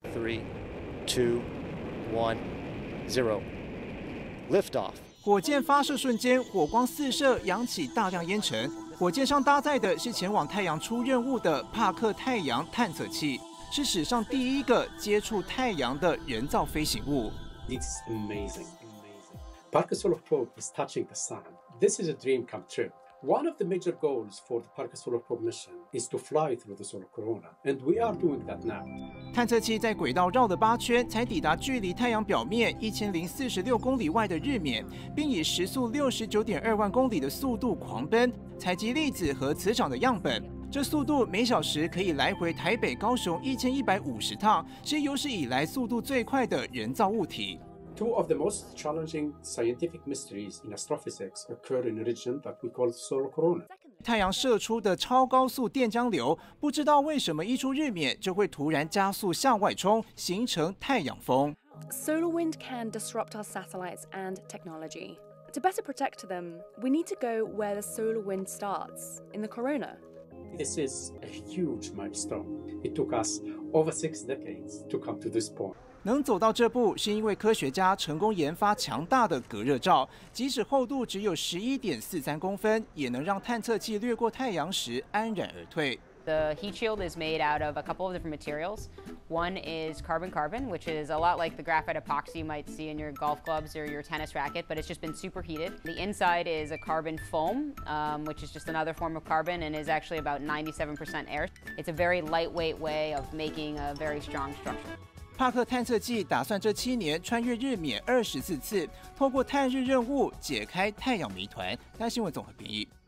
3, 2, 1, 0. Liftoff. 火箭发射瞬间，火光四射，扬起大量烟尘。火箭上搭载的是前往太阳出任务的帕克太阳探测器，是史上第一个接触太阳的人造飞行物。 It's amazing. Parker Solar Probe is touching the sun. This is a dream come true. One of the major goals for the Parker Solar Probe mission is to fly through the solar corona, and we are doing that now. 探测器在轨道绕了8圈，才抵达距离太阳表面1046公里外的日冕，并以时速69.2万公里的速度狂奔，采集粒子和磁场的样本。这速度每小时可以来回台北、高雄1150趟，是有史以来速度最快的人造物体。 Two of the most challenging scientific mysteries in astrophysics occur in a region that we call solar corona. 太阳射出的超高速电浆流，不知道为什么一出日冕就会突然加速向外冲，形成太阳风。 Solar wind can disrupt our satellites and technology. To better protect them, we need to go where the solar wind starts, in the corona. This is a huge milestone. It took us over 6 decades to come to this point. 能走到这步，是因为科学家成功研发强大的隔热罩，即使厚度只有11.43公分，也能让探测器掠过太阳时安然而退。 The heat shield is made out of a couple of different materials. One is carbon-carbon, which is a lot like the graphite epoxy you might see in your golf clubs or your tennis racket, but it's just been superheated. The inside is a carbon foam, which is just another form of carbon and is actually about 97% air. It's a very lightweight way of making a very strong structure. 帕克探测器打算这7年穿越日冕24次，透过探日任务解开太阳谜团。大新闻综合编译。